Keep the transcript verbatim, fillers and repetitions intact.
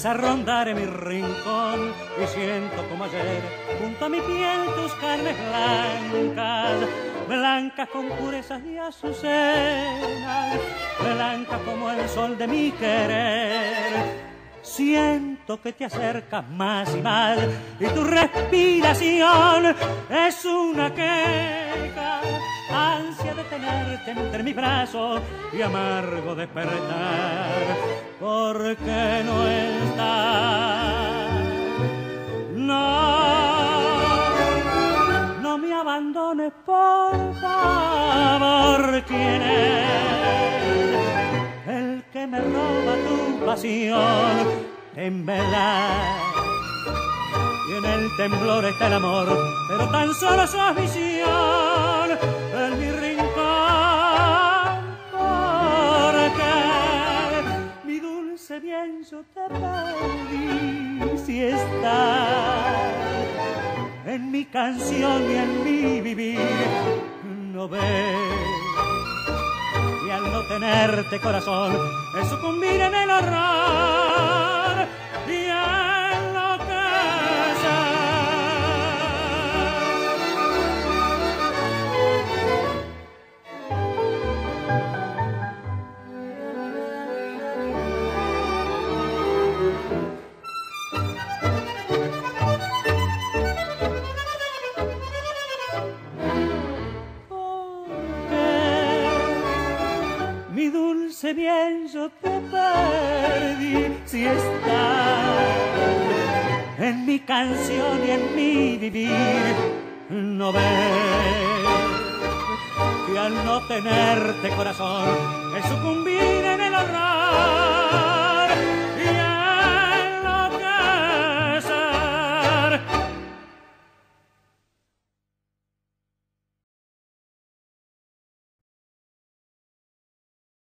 empieza a rondar mi rincón y siento como ayer junto a mi piel tus carnes blancas, blancas con purezas de azucena, blancas como el sol de mi querer. Siento que te acercas más y más y tu respiración es una queja, ansia de tenerte entre mis brazos y amargo despertar. ¿Por qué no estás? No, no me abandones, por favor. ¿Quién es el que me roba tu pasión? Temblar y en el temblor está el amor, pero tan solo sos visión en mi rincón. Porque mi dulce bien yo te pedí, si estás en mi canción y en mi vivir, no ves y al no tenerte corazón es sucumbir en el horror y enloquecer. Mi dulce bien yo te perdí, si estás en mi canción y en mi vivir, no ves que al no tenerte corazón es sucumbir en